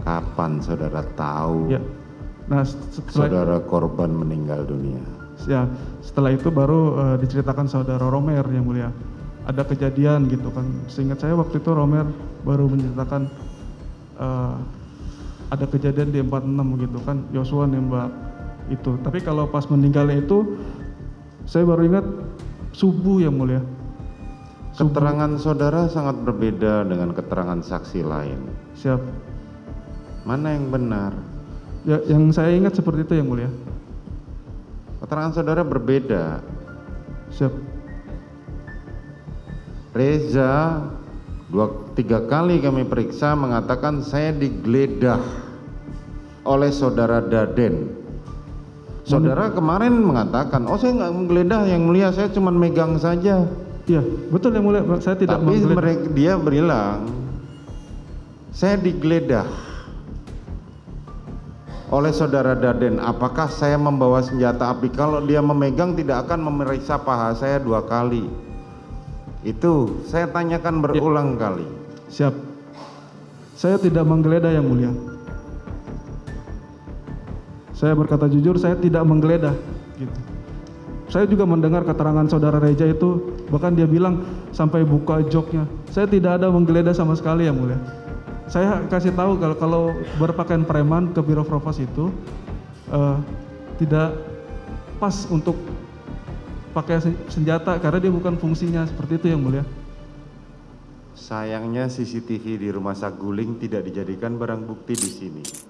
Kapan saudara tahu Ya. Nah, saudara korban meninggal dunia? Ya, setelah itu baru diceritakan saudara Romer yang mulia. Ada kejadian gitu kan. Seingat saya waktu itu Romer baru menceritakan ada kejadian di 46 gitu kan, Yosua nembak itu. Tapi kalau pas meninggalnya itu, saya baru ingat subuh yang mulia. Keterangan saudara sangat berbeda dengan keterangan saksi lain. Siap. Mana yang benar? Ya, yang saya ingat seperti itu yang mulia. Keterangan saudara berbeda. Siap. Reza 2-3 kali kami periksa mengatakan saya digeledah oleh saudara Daden. Saudara kemarin mengatakan, oh saya nggak menggeledah yang mulia, saya cuma megang saja. Iya, betul yang mulia, saya tidak menggeledah. Tapi dia bilang, saya digeledah oleh saudara Daden. Apakah saya membawa senjata api? Kalau dia memegang tidak akan memeriksa paha saya 2 kali. Itu saya tanyakan berulang kali. Siap. Saya tidak menggeledah yang mulia. Saya berkata jujur, saya tidak menggeledah gitu. Saya juga mendengar keterangan saudara Reja itu, bahkan dia bilang sampai buka joknya. Saya tidak ada menggeledah sama sekali yang mulia. Saya kasih tahu kalau berpakaian preman ke Biro Provos itu tidak pas untuk pakai senjata karena dia bukan fungsinya, seperti itu yang mulia. Sayangnya CCTV di rumah Saguling tidak dijadikan barang bukti di sini.